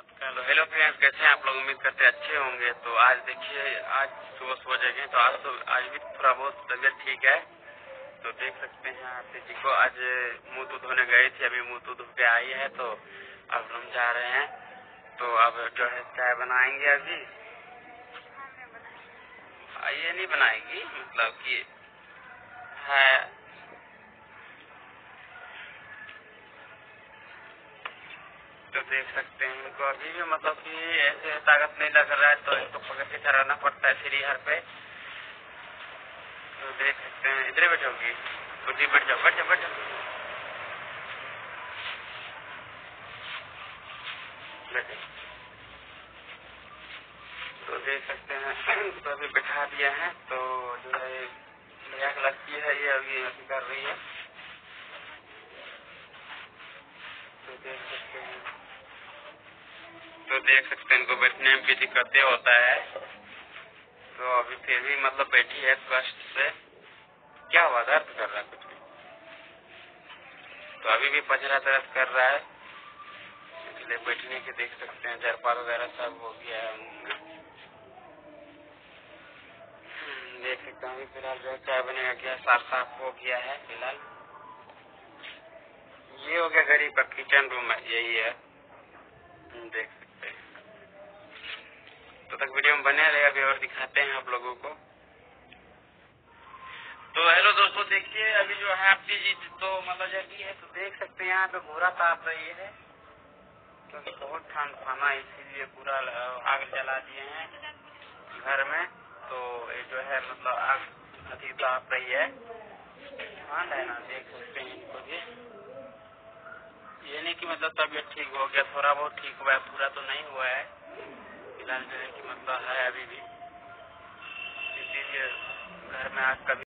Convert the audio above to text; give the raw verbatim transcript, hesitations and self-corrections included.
Hello hello friends, कैसे हैं आप लोग? उम्मीद करते हैं अच्छे होंगे। तो आज देखिए, आज सुबह सुबह जगह तो आज तो आज भी थोड़ा बहुत तबीयत ठीक है। तो देख सकते हैं आप जी को, आज मुंह तो धोने गए थे, अभी मुंह तो धो के आई है। तो अब हम जा रहे हैं। तो अब जो है चाय बनाएंगे अभी। ये नहीं बनाएगी, मतलब कि है। तो देख सकते हैं इनको अभी भी, मतलब कि ऐसे ताकत नहीं लग रहा है, तो इनको पकड़ के चलाना पड़ता है सीढ़ी हर पे। तो देख सकते हैं, इधर बैठोगी, खुद बैठ जाओ, बैठ जाओ, बैठ जाओ, बैठे। तो देख सकते हैं तो अभी बैठा दिया है। तो जो है भैया की लड़की है, ये अभी अभी कर रही है। तो देख सकते हैं तो देख सकते हैं इनको बैठने में भी दिक्कतें होता है। तो अभी फिर भी मतलब बैठी है कष्ट से। क्या हुआ, दर्द कर रहा है कुछ भी? तो अभी भी पजरा दर्द कर रहा है, इसलिए बैठने के देख सकते हैं जरपाल वगैरह सब हो गया है मुंह में। देख सकते हैं अभी फिलहाल जो चाय बनेगा, क्या साफ साफ हो गया है। फिलहाल ये हो गया गरीब का किचन रूम है, यही है। देख सकते हैं। तो तक वीडियो में बने रहेगा, अभी और दिखाते हैं आप लोगों को। तो हेलो दोस्तों, देखिए अभी जो है आपकी जी तो मतलब जगी है। तो देख सकते हैं यहाँ पे घोड़ा ताप रही है, क्योंकि बहुत ठंड था ना, इसीलिए पूरा आग जला दिए हैं घर में। तो ये जो है मतलब आग अधिक ताप रही है। हाँ है ना, देख सकते हैं इनको भी। ये नहीं कि मतलब तबीयत ठीक हो गया, थोड़ा बहुत ठीक हुआ है, पूरा तो नहीं हुआ है। फिलहाल जो है कि मतलब है अभी भी, इसीलिए घर में आग कभी